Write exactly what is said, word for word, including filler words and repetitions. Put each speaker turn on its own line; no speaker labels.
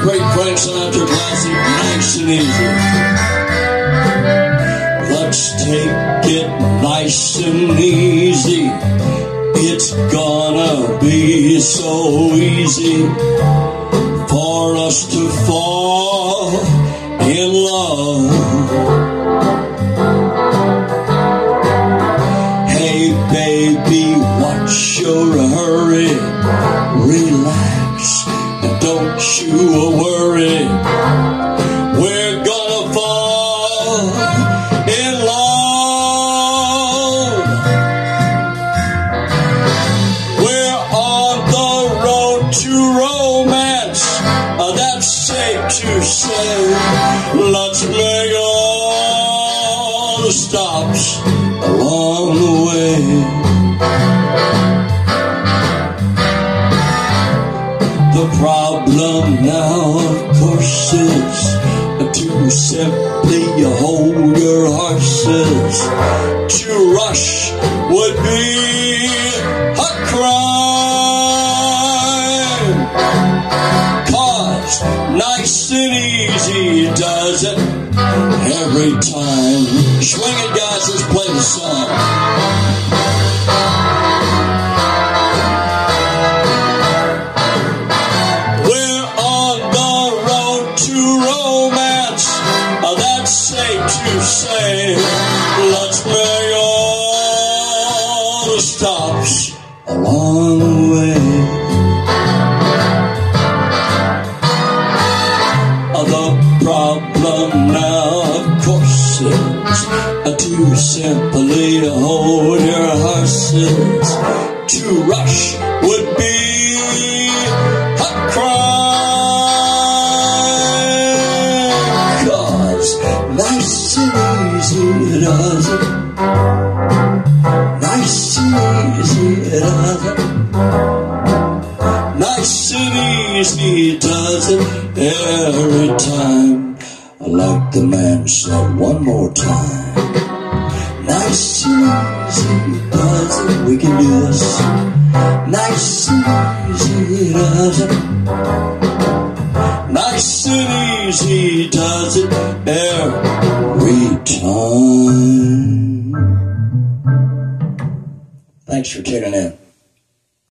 great Frank Sinatra classic, Nice and Easy. Let's take it nice and easy. It's gonna be so easy for us to fall in love. Hey baby, what's your hurry? Relax, don't you worry. We're gonna fall in love. We're on the road to romance, that's safe to say. Let's make all the stops along the way. The problem now, of course, is to simply hold your horses. To rush would be a crime, 'cause nice and easy does it every time. Swing it, guys, let's play the song. To say, let's make all the stops along the way. The problem now, of course, is to simply hold your horses. To rush would be a crime, 'cause nice and easy does it. Nice and easy does it. Nice and easy does it every time. Like the man said one more time. Nice and easy does it. We can do this. Nice and easy does it. Nice and easy does it every time. Thanks for tuning in.